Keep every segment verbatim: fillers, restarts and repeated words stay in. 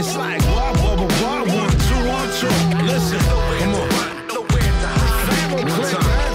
It's like wah, wah, wah, wah, one, two, one, two. Listen, come on. One time.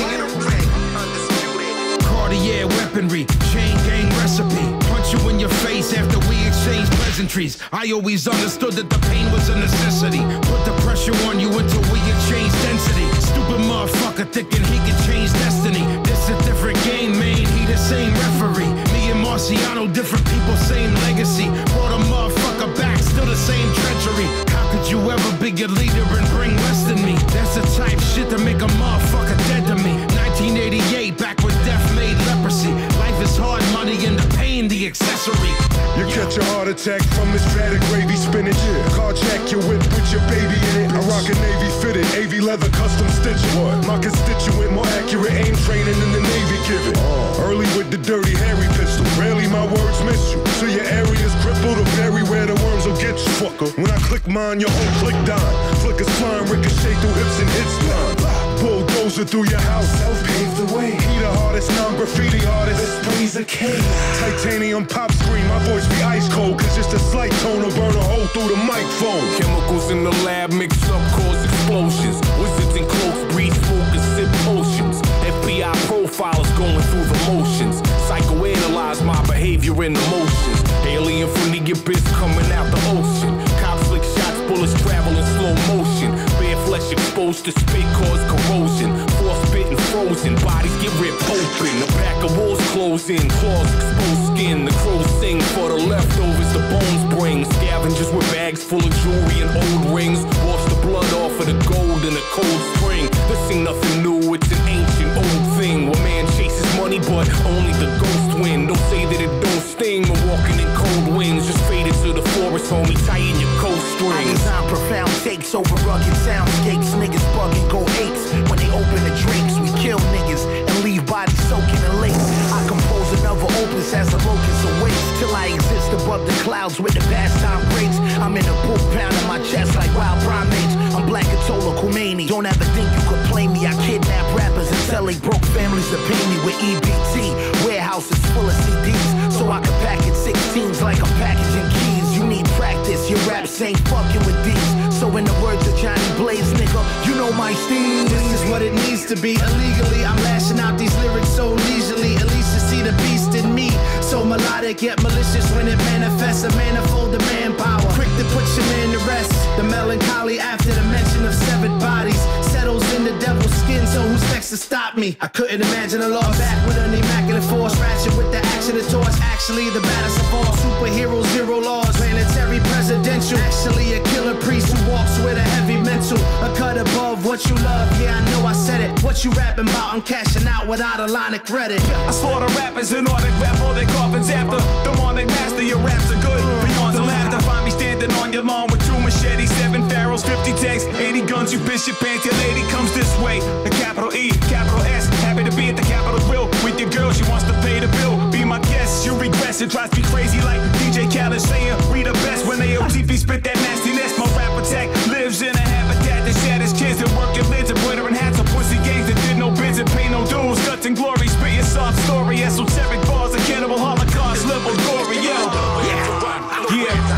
Cartier weaponry, chain gang recipe. Punch you in your face after we exchange pleasantries. I always understood that the pain was a necessity. Put the pressure on you until we exchange density. Stupid motherfucker thinking he could change destiny. This a different game, man. He the same referee. Me and Marciano, different people, same legacy. Brought a motherfucker back, still the same treachery. How could you ever be a leader and bring less than me? That's the type shit to make a motherfucker dead to me. nineteen eighty-eight, back when death made leprosy. Life is hard, money and the pain, the accessory. You catch a heart attack from this battered gravy spinach. Yeah. Car check your whip with your baby in it. I rock a Navy fitted, A V leather custom stitching. What? My constituent, more accurate aim training than the Navy given. Uh. Early with the dirty hairy pistol. Rarely my words miss you. So your area's crippled or bury where the worms will get you. Fucker. When I click mine, your whole click dime. Flickers flying, ricochet through hips and hits line. Bulldozer through your house, Celph paved the way. He the hardest non-graffiti artist. This plays a cave. Titanium pop screen, my voice be ice cold. Cause just a slight tone will burn a hole through the microphone. Chemicals in the lab mixed up cause explosions. Wizards and cloaks breathe smoke and sip potions. F B I profilers going through the motions. Psychoanalyze my behavior and emotions. Alien from the abyss coming out the ocean. Cops lick shots, bullets travel in slow motion. Bare flesh exposed to spit cause corrosion. Frostbit and frozen, bodies get ripped open. The back of walls close in, claws exposed skin. The crows sing for the leftovers the bones bring. Scavengers with bags full of jewelry and old rings. Wash the blood off of the gold in a cold spring. This ain't nothing new, it's an ancient old thing. Where man chases money but only the ghost win. Don't say that it don't sting. I'm walking in cold winds. Just faded to the forest, homie, tighten your coat strings. I design profound takes over rugged soundscapes. Niggas bugging go apes when they open the drakes. We kill niggas and leave bodies soaking in lakes. I compose another opus as a locust awaits. Till I exist above the clouds with the pastime breaks. I'm in a poop pound in my chest like wild primates. I'm Black Atola Khomeini. Don't ever think you could play me. I kidnap rappers and tell they broke families to pay me with E B T. Warehouses full of C Ds, so I can pack it sixteens like I'm packaging keys. You need practice, your raps ain't fucking with these. So in the words of Johnny Blaze, nigga, you know my steam. This is what it needs to be. Illegally, I'm lashing out these lyrics so leisurely. At least you see the beast in me. So melodic yet malicious when it manifests. A manifold of manpower, quick to put your man to rest. The melancholy after the mention of severed bodies settles in the devil's skin. So who's next to stop me? I couldn't imagine a loss. I'm back with an immaculate force, ratchet with the action of torch. Actually, the baddest of all superheroes, zero laws. Planetary presidential. Actually, a killer priest who walks with a heavy mental. A cut above what you love. Yeah, I know I said it. What you rapping about? I'm cashing out without a line of credit. I slaughter rappers in order to grab all their coffins after. Demonic master, your raps are good. Beyond the laughter, find me standing on your lawn with two machetes, seven pharaohs, fifty tanks, eighty guns. You piss your pants, your lady comes this way. A capital E, capital S. Happy to be at the Capitol Grill with your girl. She wants to pay the bill. Be my guest. You regress. It drives me crazy like D J Khaled saying we the best when they O T V spit that nastiness. My rap attack lives in a habitat that shatters kids that work in lids and glittering hats of pussy gangs that did no bids and pay no dues. Guts and glory, spit your soft story. Esoteric bars, a cannibal holocaust, level gory, yo. Yeah, yeah.